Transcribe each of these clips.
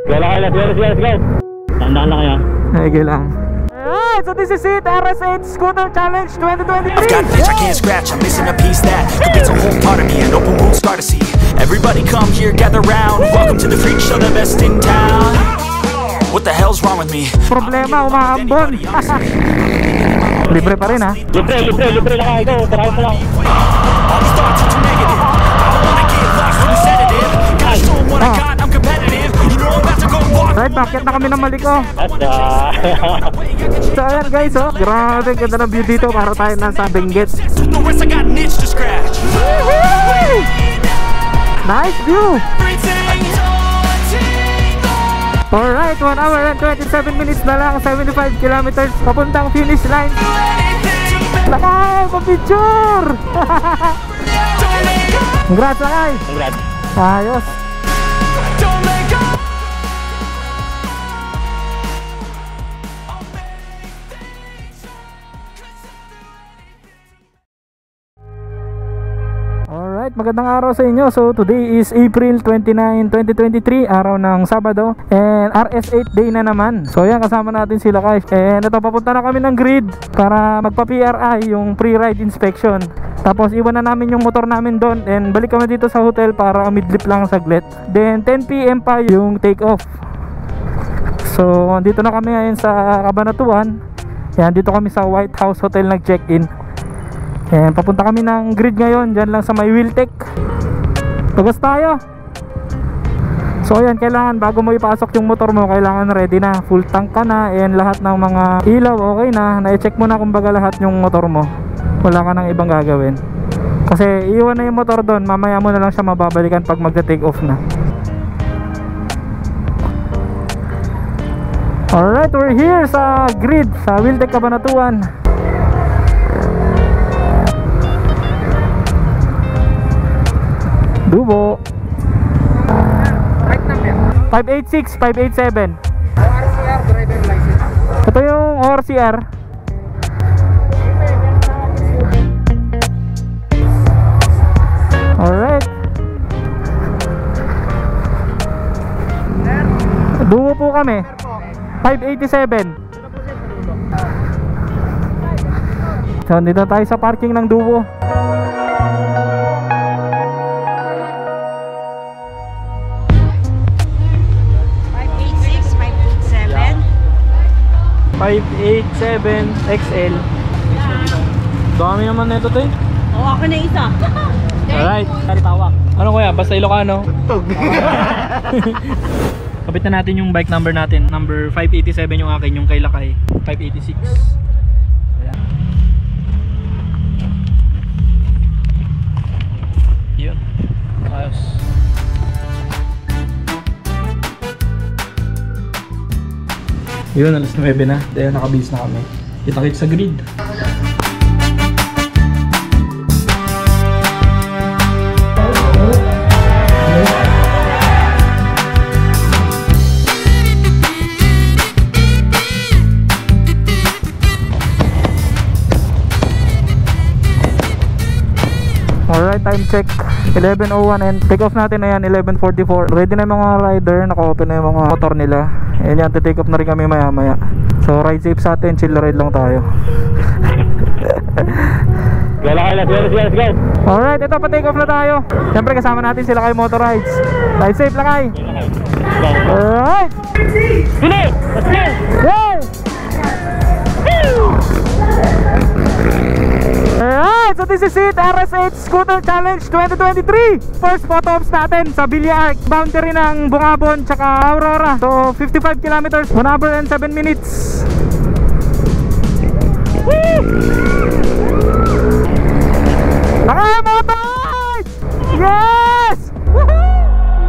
Let's go. Tandaan lang kayo. Okay lang. Alright, so this is it, RS8 Scooter Challenge 2023. I've got an itch I can't scratch, I'm missing a piece that completes a whole part of me, an open wound scar to see. Everybody come here, gather round. Welcome to the freak show, the best in town. What the hell's wrong with me? Problema, umaambon. Libre pa rin ha. Libre lang kayo. Try mo lang. All these thoughts are too negative. I don't wanna get lost in the sedative. Gotta show 'em what I got, I'm competitive. You know I'm about to go walk. Right, bakit na kami ng Maliko? So ayan guys, oh, grabe ganda ng view dito para tayo nasa Benguet. The rest I got an itch to scratch. Nice view. Alright, 1 hour and 27 minutes na lang, 75 kilometers papuntang finish line. Lakay, pa-picture! Congrats, Lakay! Congrats. Ayos. Alright, magandang araw sa inyo. So today is April 29, 2023, araw ng Sabado, and RS8 day na naman. So yan, kasama natin sila guys. And ito, papunta na kami ng grid para magpa-PRI, yung pre-ride inspection. Tapos iwan na namin yung motor namin doon, and balik kami dito sa hotel para midlip lang saglit. Then 10 PM pa yung take off. So dito na kami ngayon sa Cabanatuan. Yan, dito kami sa White House Hotel nag-check-in. And papunta kami ng grid ngayon, dyan lang sa may Wheeltech. Tugas tayo. So ayan, kailangan bago mo ipasok yung motor mo, kailangan ready na, full tank ka na, and lahat ng mga ilaw okay na. Na-check mo na kumbaga lahat yung motor mo. Wala ka nang ibang gagawin. Kasi iwan na yung motor doon, mamaya mo na lang siya mababalikan pag magta-take off na. Alright, we're here sa grid, sa Wheeltech Cabanatuan. Dubo. Right number 586, 587. RCR driver license. Ito yung ORCR. Alright. Dubo po kami 587. So dito tayo sa parking ng Dubo. 587 XL. Dami naman na ito, te. Oo, ako na isa. Alright. Tawag. Ano kuya? Basta Ilocano. Kapit na natin yung bike number natin. Number 587 yung akin, yung kay Lakay 586. Ayan. Yun. Ayos. Yun, alas 9 na. Dahil nakabase na kami. Kita-kits sa grid. Alright, time check 11:01 and take off natin na yan 11:44. Ready na yung mga rider, naka-open na yung mga motor nila. And yan, take off na rin kami maya maya. So ride safe sa atin, chill ride lang tayo. Let's go. Alright, ito pa take off na tayo. Siyempre kasama natin sila kay Motor Rides. Ride safe lang kay. Alright. Let's go. Yay! Alright, so this is it, RS8 Scooter Challenge 2023. First photo ops natin sa Villa Arc, boundary ng Bungabon tsaka Aurora. So 55 kilometers, 1 hour and 7 minutes. Nakamotor! Yes! Woohoo!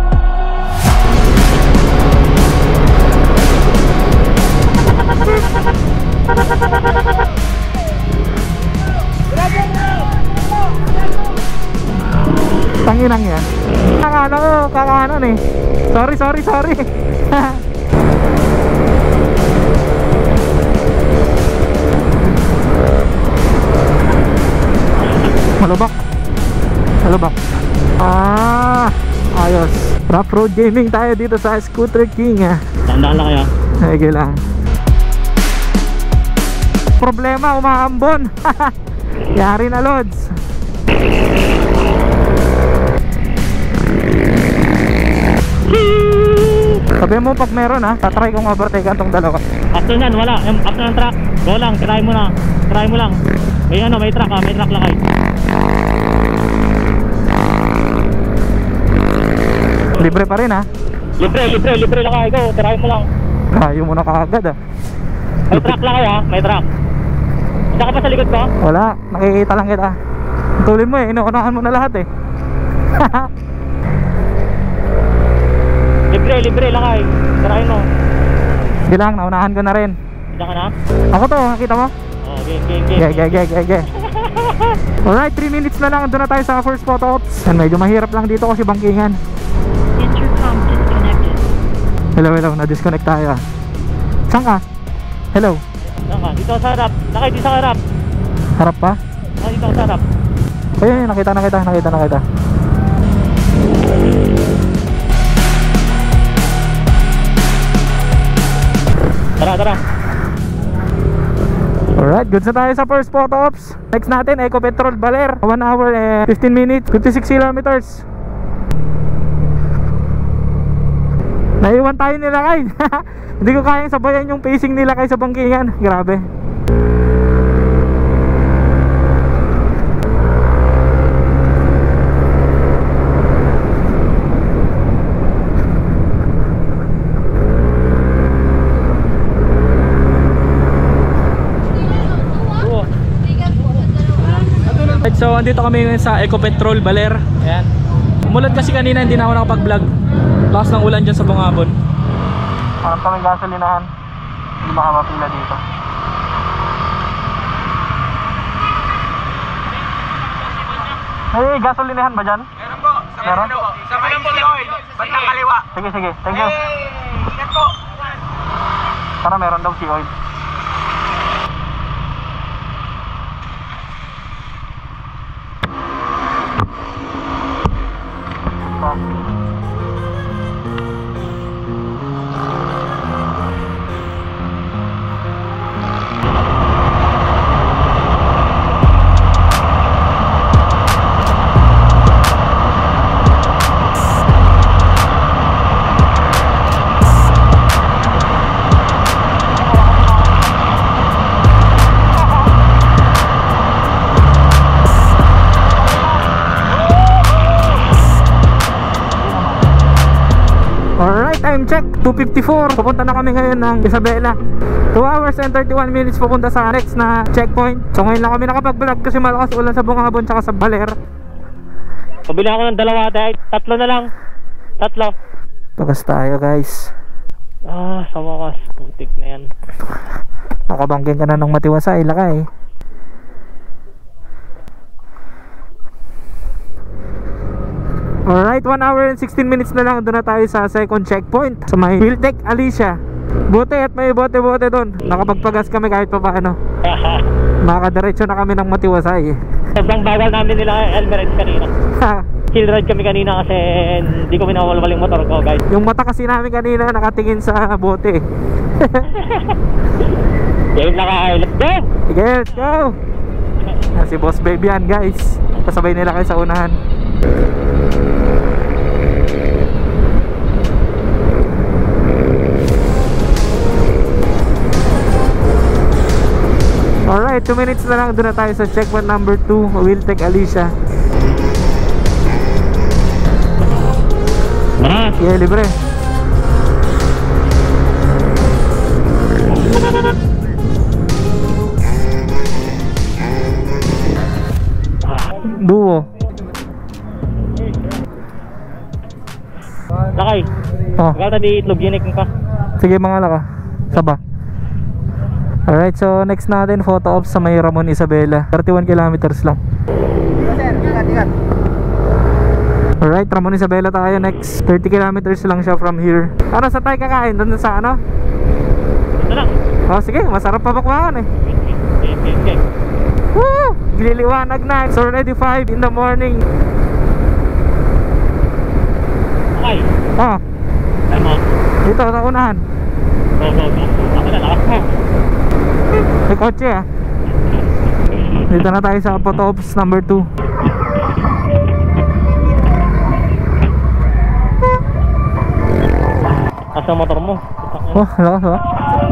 Tanginang yan. Kakano ko, kakanon eh. Sorry. Malubak. Ah, ayos. Rough road gaming tayo dito sa Scooter King ah. Tandaan lang kayo. Sige lang. Problema, umaambon. Yari na lods. Sabi mo pag meron ha, tatry kong overtakean tong dalawa. After nan, wala. After ng truck, go lang. Try mo na. Try mo lang. May ano, may truck ha. May truck lang kayo. Libre pa rin ha. Libre lang kayo. Go, try mo lang. Ayaw mo na kaagad ah. May truck lang kayo ha. May truck. Hindi ka pa sa likod ko? Wala, nakikita lang kita. Tulin mo eh, inuunahan mo na lahat eh. Libre lang kayo. Try mo. Hindi lang, naunahan ko na rin. Hindi ka na? Ako to, nakita mo? Oh, game. Alright, 3 minutes na lang. Doon na tayo sa first photo ops. And medyo mahirap lang dito kasi bangkingan. Intercom disconnected. Hello, na-disconnect tayo ah. Saan ka? Hello? Saan ka? Dito sa harap. Nakay, dito sa harap. Harap pa? Dito sa harap. Ayun, nakita. Tara. Alright, goods na tayo sa first photo ops. Next natin, Eco Petrol Baler. 1 hour and 15 minutes, 56 kilometers. Naiwan tayo nila kay. Hindi ko kayang sabayan yung pacing nila kay sa bangkingan. Grabe. So andito kami ngayon sa Eco Petrol Baler. Ayan. Umulan kasi kanina, hindi na ako nakapag-vlog. Lakas ng ulan dyan sa Bungabon. Parang kami gasolinahan. Hindi makamapila dito. Hey, gasolinahan ba dyan? Meron po. Meron? Sa kanan po ng oil. Bandang kaliwa. Sige, thank you. Ingat po. Para meron daw si oil. Time check, 2:54. Pupunta na kami ngayon ng Isabela. 2 hours and 31 minutes pupunta sa next na checkpoint. So ngayon lang kami nakapag-vlog kasi malakas ulan sa Bungabon tsaka sa Baler. Pabili ako ng dalawa dahil 3 na lang. 3. Pagas tayo guys. Sa wakas, putik na yan. Nakabangking ka na ng Matiwasay, lakay. Alright, 1 hour and 16 minutes na lang. Doon na tayo sa second checkpoint sa may Wiltec Alicia. Buti at may bote-bote doon. Nakapagpagas kami kahit pa paano. Makakadiretso na kami ng Matiwasay. Sobrang bawal namin nila Elmerate kanina. Hill ride kami kanina kasi hindi ko minawalwal yung motor ko guys. Yung mata kasi namin kanina nakatingin sa bote. Game na kayo, let's go! Sige, let's go! Si Boss Baby yan guys. Kasabay nila kayo sa unahan. Alright, 2 minutes na lang. Doon na tayo sa checkpoint number 2, Wiltec Alicia. Yeah, libre. Duo. Lakay. Oh. Ikaw tadi itlog, yinik mo ka. Sige mga laka. Saba. Alright, so next natin photo ops sa may Ramon Isabela. 31 kilometers lang. Ingat. Alright, Ramon Isabela tayo next. 30 kilometers lang siya from here. Ano, sa tayo kakain? Doon sa ano? Ito lang. Oh, sige, masarap pa bakwakan eh. Okay. Woo! Gliliwanag na. It's already 5 in the morning. Okay. Ah, Tama. dito sa unahan. Go, go, go. Ako na, lakas mo. May kotse ah. Dito na tayo sa photo ops number 2. Asa motor mo? Oh, lakas oh.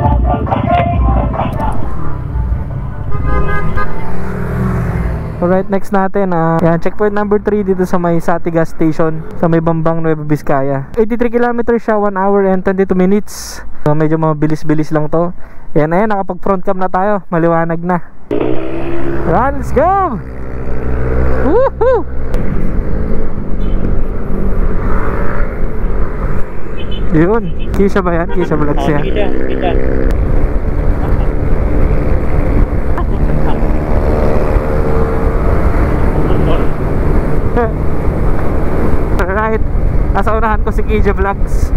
Alright, next natin yan, checkpoint number 3 dito sa may Sati gas station sa may Bambang, Nueva Vizcaya. 83 kilometers siya, 1 hour and 22 minutes. So, medyo mabilis-bilis lang to. Yan, ayan, nakapag front cam na tayo. Maliwanag na. Alright, let's go! Woohoo! Yun, Kisha ba yan? Kisha Vlogs yan. Sige siya. Alright, nasa unahan ko si Kisha Vlogs.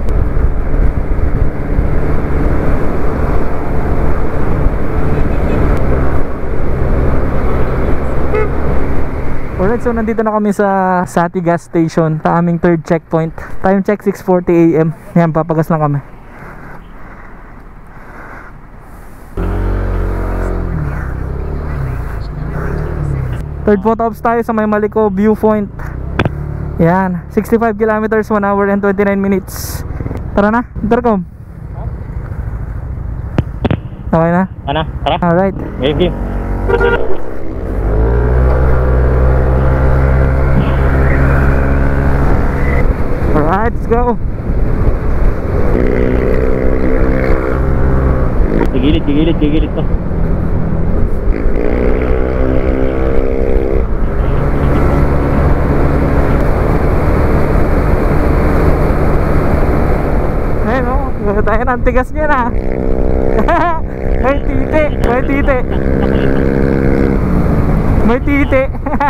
Alright, so nandito na kami sa Sati gas station, sa aming third checkpoint. Time check 6:40 AM. Yan, papagas lang kami. Third photo ops tayo sa may Maliko viewpoint. Yan, 65 kilometers, 1 hour and 29 minutes. Tara na, intercom. Okay na? Ano? Tara. Alright. Game. Alright, let's go. Gigilid to. Ayun o, tayo ng tigas niya na. May titi. May titi.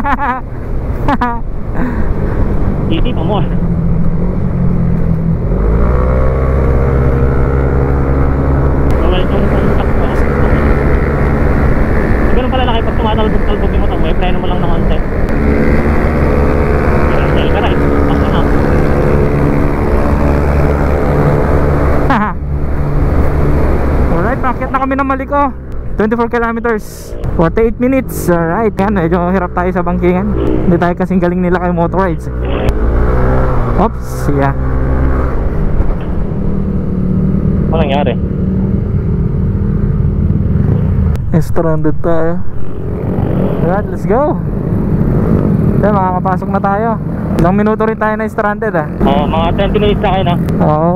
Titi pa mo. Ganun pala laki pag tumatalbog yung motor mo, may preno mo lang na konti. Sell ka right. Basta na. Alright, nakit na kami ng Maliko. 24 kilometers, 48 minutes. Alright, yan, medyo hirap tayo sa bangkingan. Hindi tayo kasing galing nila kay motor rides. Oops, yeah. Ano nangyari? Stranded tayo. Alright, let's go. Yan, makakapasok na tayo. Ilang minuto rin tayo na stranded ah. Oo, mga 20 minutes na kayo na. Oo.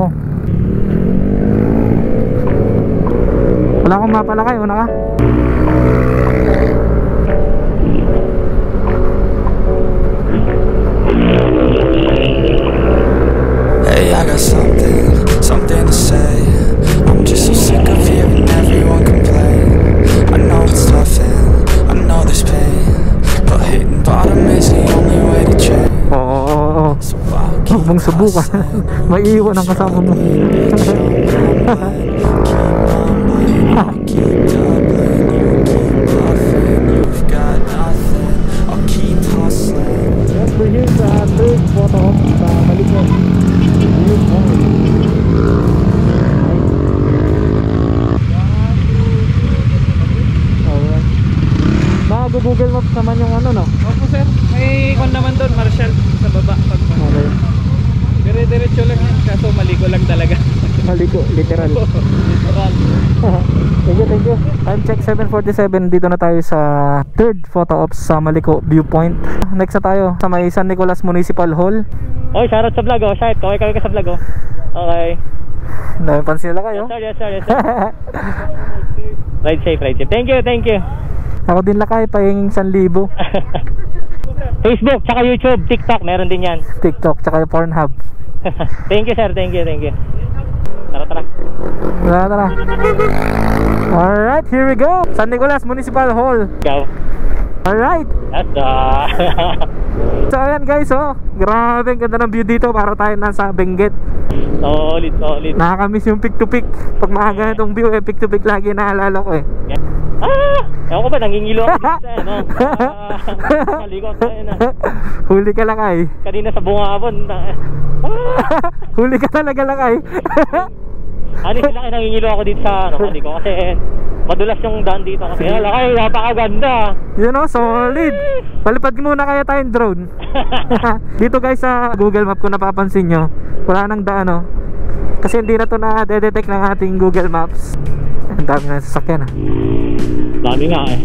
Wala akong mapalakay, una ka. Hey, I got something to say. I'm just so sick of hearing everyone complain. I know it's tough and I know there's pain, but hitting bottom is the only way to change. Oo. So I'll Huwag mong subukan. May iwan ang kasama mo. keep doubling, you keep bluffing. You've got nothing. I'll keep hustling. Yes, we're here sa third photo sa Maliko. Google Maps naman yung ano, no? Opo sir, may kon naman doon, Marshall, sa baba. Okay. Dire-diretso lang yan, kaso maligo lang talaga. Maliko, literal. Literal. Thank you. Time check 7:47. Dito na tayo sa third photo ops sa Maliko viewpoint. Next na tayo sa may San Nicolas Municipal Hall. Oy, shoutout sa vlog oh. Shout, kaway ka sa vlog oh. Okay. Napansin nila kayo? Yes sir. Ride safe. Thank you. Ako din lakay, pahinging 1,000. Facebook, tsaka YouTube, TikTok, meron din yan. TikTok, tsaka yung Pornhub. Thank you sir, thank you. Tara. Alright, here we go. San Nicolas Municipal Hall. Go. Alright. So ayan guys, oh, grabe ang ganda ng view dito. Para tayo nasa Benguet. Solid. Nakakamiss yung pick to pick. Pag mga ganitong view, pick to pick lagi naalala ko eh. Ah! Ewan ko ba, nangingilo ako dito sa ano. Malikot na yun ah. Huli ka lang ay. Kanina sa bungabon. Huli ka talaga lang ay. Ano sila kayo nangingilo ako dito sa ano, ko kasi madulas yung daan dito kasi lakay, napakaganda. You know, solid. Palipad muna kaya tayong drone. Dito guys sa Google Map kung napapansin nyo, wala nang daan oh. Kasi hindi na to na-detect ng ating Google Maps. Ang dami na sasakyan ah. Dami nga eh.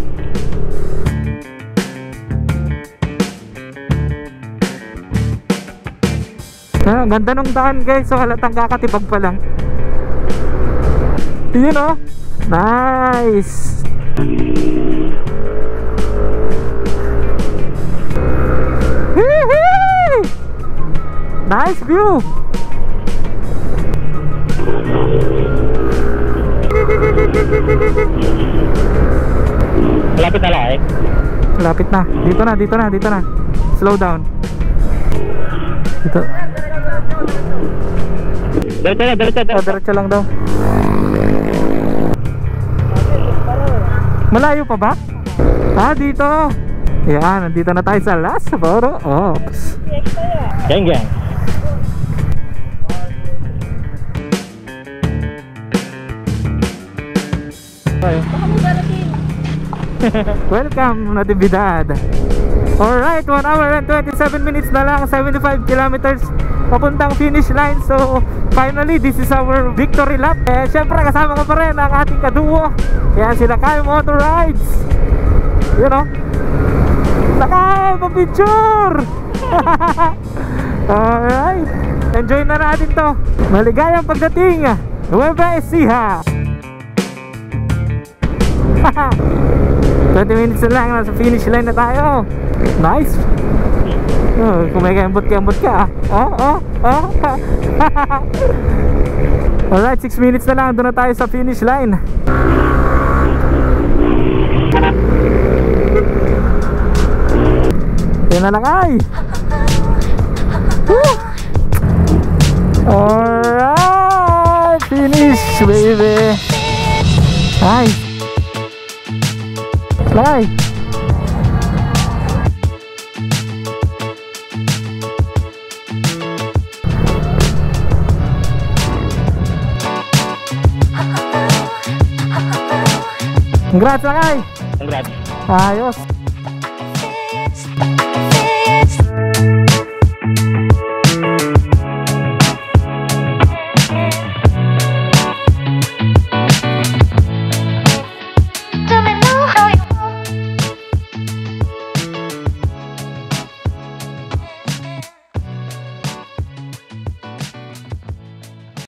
Ah, ganda nung daan guys, so halatang kakatipag pa lang. Yun oh. Nice. Hee-hee! Nice view. Malapit na lang eh. Malapit na. Dito na. Slow down. Dito. Diretso lang daw. Malayo pa ba? Ah, dito. Yan, nandito na tayo sa Las Boro Ops. Gang. Welcome, Natividad. Alright, 1 hour and 27 minutes na lang, 75 kilometers papuntang finish line. So, finally, this is our victory lap. Eh, syempre, kasama ko pa rin ang ating kaduo. Kaya sila Kyle Motor Rides. You know? Nakay, pa-picture! Alright, enjoy na natin to. Maligayang pagdating Nueva Ecija. 20 minutes na lang, nasa finish line na tayo. Nice. Kung may kembot ka Alright, 6 minutes na lang, doon na tayo sa finish line. Yan na lang ay. Alright, finish baby. Nice. Lagay. Congrats, Lagay. Congrats. Ayos.